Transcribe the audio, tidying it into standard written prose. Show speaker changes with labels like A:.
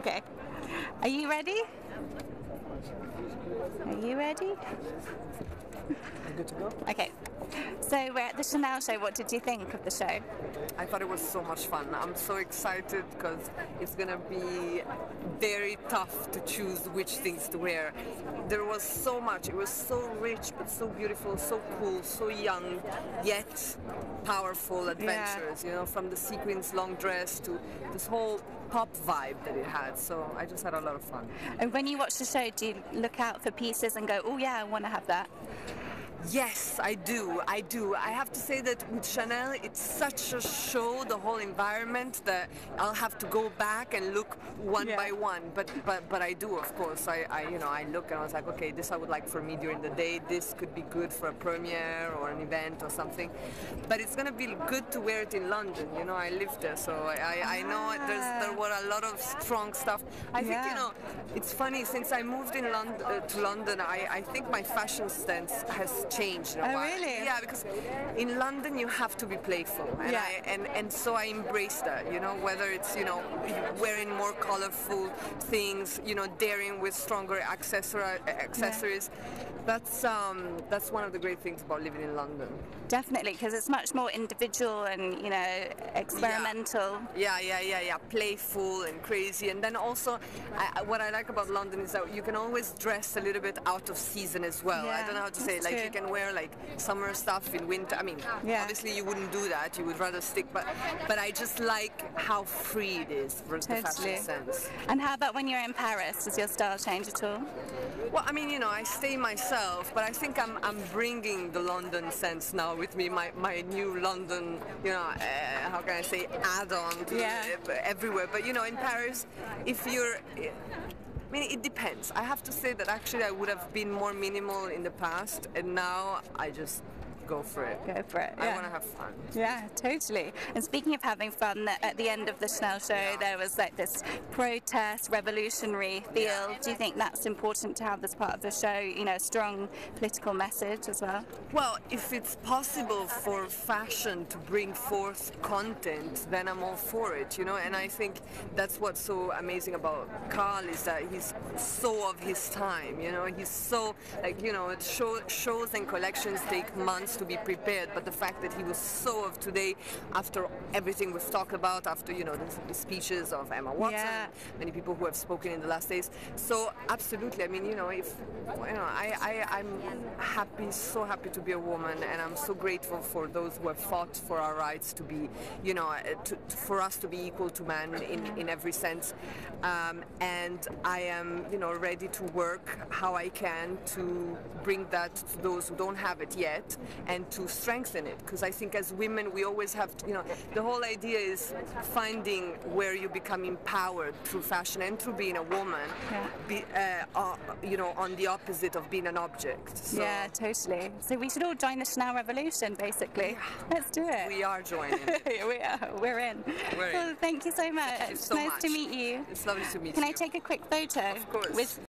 A: Okay. Are you ready? Are you ready?
B: Good to go?
A: Okay. So we're at the Chanel show. What did you think of the show?
C: I thought it was so much fun. I'm so excited because it's gonna be very tough to choose which things to wear. There was so much. It was so rich, but so beautiful, so cool, so young, yet powerful adventures. You know, from the sequins long dress to this whole pop vibe that it had. So I just had a lot of fun.
A: And when you watch the show, do you look out for pieces and go, oh yeah, I want to have that?
C: Yes, I do. I have to say that with Chanel, it's such a show, the whole environment, that I'll have to go back and look one by one. But I do, of course. I look and I was like, okay, this I would like for me during the day. This could be good for a premiere or an event or something. But it's gonna be good to wear it in London. You know, I live there, so I know there were a lot of strong stuff. I think, you know, it's funny, since I moved in to London, I think my fashion stance has changed in a while.
A: Really?
C: Yeah, because in London you have to be playful, and so I embrace that. You know, whether it's, you know, wearing more colorful things, you know, daring with stronger accessories. That's one of the great things about living in London.
A: Definitely, because it's much more individual and, you know, experimental.
C: Yeah. Playful and crazy. And then also, what I like about London is that you can always dress a little bit out of season as well. I don't know how to say it. Like, you can wear like summer stuff in winter. I mean, obviously you wouldn't do that. You would rather stick. But I just like how free it is for the fashion sense.
A: And how about when you're in Paris? Does your style change at all?
C: Well, I mean, you know, I stay myself, but I think I'm bringing the London sense now with me. My new London, you know, how can I say, add-on to everywhere. But you know, in Paris, if you're, I mean, it depends. I have to say that actually I would have been more minimal in the past, and now I just go for it.
A: Go for it.
C: I want to have fun.
A: Yeah, totally. And speaking of having fun, at the end of the Chanel show, there was like this protest, revolutionary feel. Do you think that's important to have as part of the show? You know, a strong political message as well?
C: Well, if it's possible for fashion to bring forth content, then I'm all for it, you know. And I think that's what's so amazing about Karl, is that he's so of his time, you know. He's so, like, you know, shows and collections take months to be prepared, but the fact that he was so of today, after everything we've talked about, after, you know, the speeches of Emma Watson, many people who have spoken in the last days. So absolutely, I mean, you know, if, you know, I'm happy, so happy to be a woman, and I'm so grateful for those who have fought for our rights to be, you know, for us to be equal to man in every sense. And I am, you know, ready to work how I can to bring that to those who don't have it yet, and to strengthen it, because I think as women we always have to, you know, the whole idea is finding where you become empowered through fashion and through being a woman, you know, on the opposite of being an object. So,
A: yeah, totally. So we should all join the Chanel revolution, basically. Let's do it.
C: We are joining.
A: We're in.
C: Well,
A: thank you so much.
C: Thank you so
A: nice
C: much.
A: to meet you.
C: It's lovely to meet you.
A: Can I take a quick photo?
C: Of course.
A: With